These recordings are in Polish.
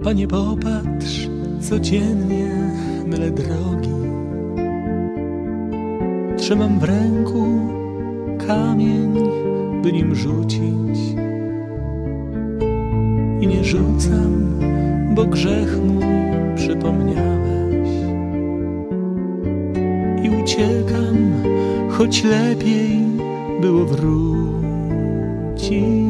Panie, popatrz, codziennie mylę drogi. Trzymam w ręku kamień, by nim rzucić. I nie rzucam, bo grzech mój przypomniałeś. I uciekam, choć lepiej było wrócić.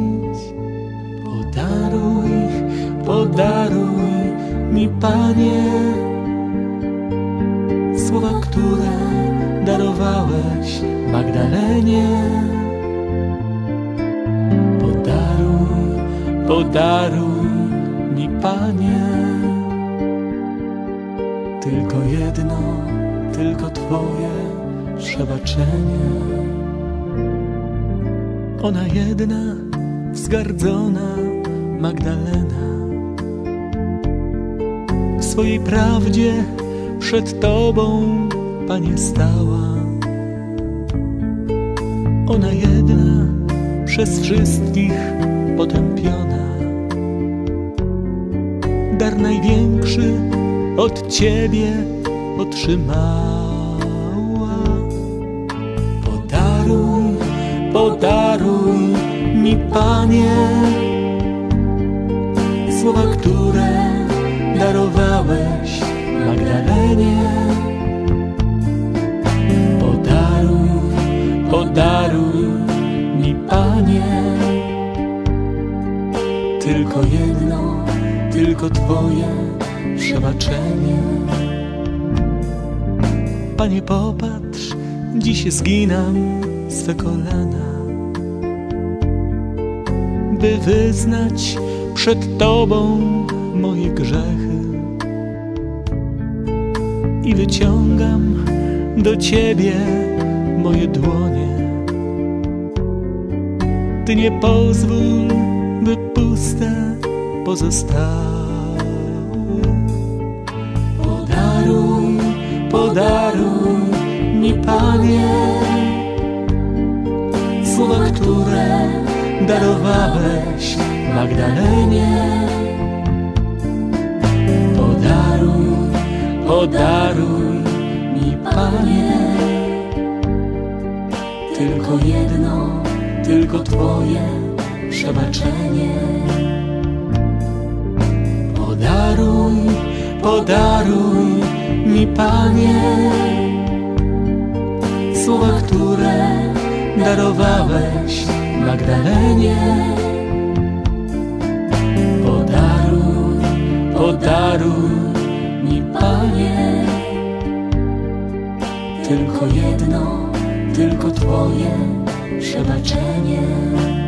Podaruj mi, Panie, słowa, które darowałeś Magdalenie. Podaruj mi, Panie, tylko jedno, tylko Twoje przebaczenie. Ona jedna, wzgardzona Magdalena, w swojej prawdzie przed Tobą, Panie, stała. Ona jedna, przez wszystkich potępiona, dar największy od Ciebie otrzymała. Podaruj mi, Panie, słowa, które darowałeś Magdalenie. Podaruj mi, Panie, tylko jedno, tylko Twoje przebaczenie. Panie, popatrz, dziś zginam swe kolana, by wyznać przed Tobą moje grzechy. I wyciągam do Ciebie moje dłonie. Ty nie pozwól, by puste pozostały. Podaruj mi, Panie, słowa, które darowałeś Magdalenie. Podaruj mi, Panie, tylko jedno, tylko Twoje przebaczenie. Podaruj mi, Panie, słowa, które darowałeś Magdalenie. Podaruj mi, Panie, tylko jedno, tylko Twoje przebaczenie.